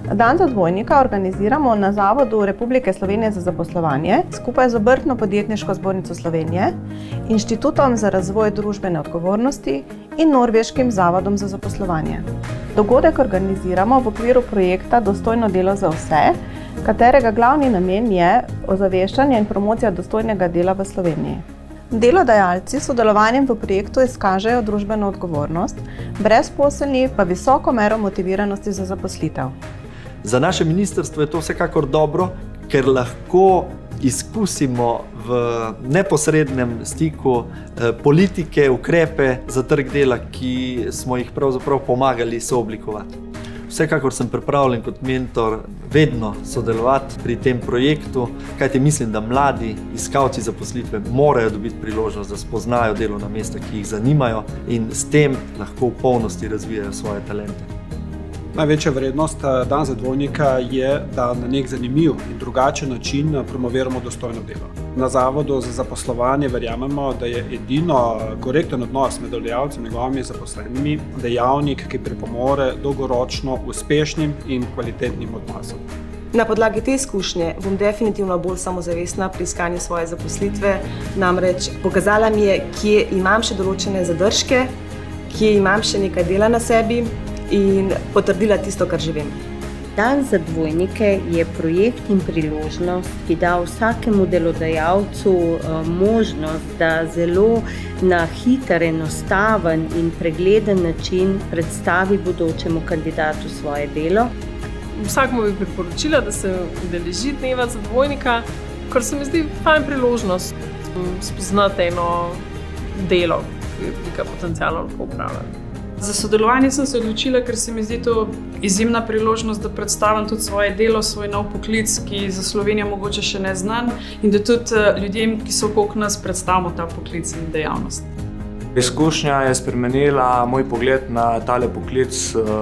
Dan za dvojnika organiziramo na Zavodu Republike Slovenije za zaposlovanje skupaj z Obrtno-podjetniško zbornico Slovenije, Inštitutom za razvoj družbene odgovornosti in Norveškim zavodom za zaposlovanje. Dogodek organiziramo v okviru projekta Dostojno delo za vse, katerega glavni namen je ozaveščanje in promocija dostojnega dela v Sloveniji. Delodajalci s sodelovanjem v projektu izkažejo družbeno odgovornost, brezposelni pa visoko mero motiviranosti za zaposlitev. Za naše ministrstvo je to vsekakor dobro, ker lahko izkusimo v neposrednem stiku politike, ukrepe za trg dela, ki smo jih pravzaprav pomagali sooblikovati. Vsekakor sem pripravljen kot mentor vedno sodelovati pri tem projektu, kajti mislim, da mladi iskalci zaposlitve morajo dobiti priložnost, da spoznajo delovna mesta, ki jih zanimajo in s tem lahko v polnosti razvijajo svoje talente. Največja vrednost Dan za dvojnika je, da na nek zanimiv in drugačen način promoviramo dostojno delo. Na Zavodu za zaposlovanje verjamemo, da je edino korekten odnos med delodajalcem in njegovimi zaposlenimi dejavnik, ki pripomore dolgoročno uspešnim in kvalitetnim odnosom. Na podlagi te izkušnje bom definitivno bolj samozavestna pri iskanju svoje zaposlitve, namreč pokazala mi je, kje imam še določene zadržke, kje imam še nekaj dela na sebi in potrdila tisto, kar že vem. Dan za dvojnike je projekt in priložnost, ki da vsakemu delodajalcu možnost, da zelo na hiter, enostaven in pregleden način predstavi bodočemu kandidatu svoje delo. Vsakemu bi priporočila, da se udeleži dneva za dvojnika, kar se mi zdi fajn priložnost spoznati eno delo, ki ga potencialno lahko upravljam. Za sodelovanje sem se odločila, ker se mi zdi to izjemna priložnost, da predstavim tudi svoje delo, svoj nov poklic, ki za Slovenijo mogoče še ne znan, in da tudi ljudem, ki so okrog nas, predstavimo ta poklic in dejavnost. Izkušnja je spremenila moj pogled na tale poklic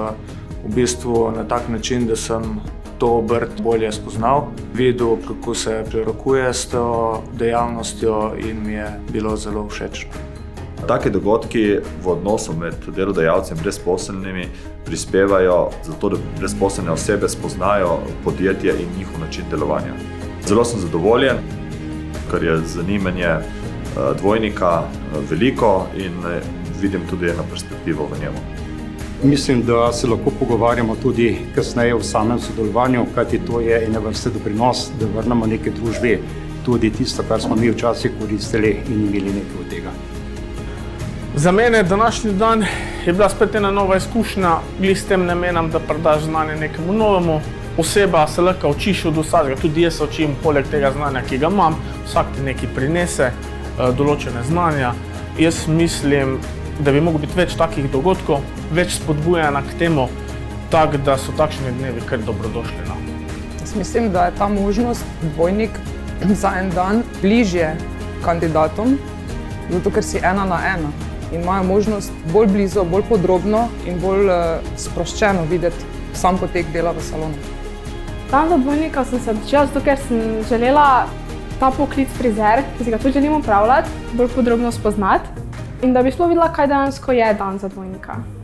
v bistvu na tak način, da sem to obrt bolje spoznal, videl, kako se prerekuje s to dejavnostjo in mi je bilo zelo všečno. Taki dogodki v odnosu med delodajalci in brezposelnimi prispevajo zato, da brezposelne osebe spoznajo podjetje in njihov način delovanja. Zelo sem zadovoljen, ker je zanimanje dvojnika veliko in vidim tudi eno perspektivo v njemu. Mislim, da se lahko pogovarjamo tudi kasneje v samem sodelovanju, kajti to je ene vrste doprinos, da vrnemo neki družbi tudi tisto, kar smo mi včasih koristili in imeli nekaj od tega. Za mene današnji dan je bila spet ena nova izkušnja, glih s tem namenom, da predaš znanje nekemu novemu. Oseba se lahko učiš od vsakega, tudi jaz se učim poleg tega znanja, ki ga imam, vsak ti nekaj prinese, določene znanja. Jaz mislim, da bi moglo biti več takih dogodkov, več spodbujanja k temu, tako da so takšni dnevi kar dobrodošli. Jaz mislim, da je ta možnost dvojnik za en dan bližje kandidatom, zato ker si ena na ena in imajo možnost bolj blizu, bolj podrobno in bolj sproščeno videti sam potek dela v salonu. Dan za dvojnika sem se odločila, zato ker sem želela ta poklic frizer, ki si ga tudi želim upravljati, bolj podrobno spoznati in da bi sploh videla, kaj dejansko je dan za dvojnika.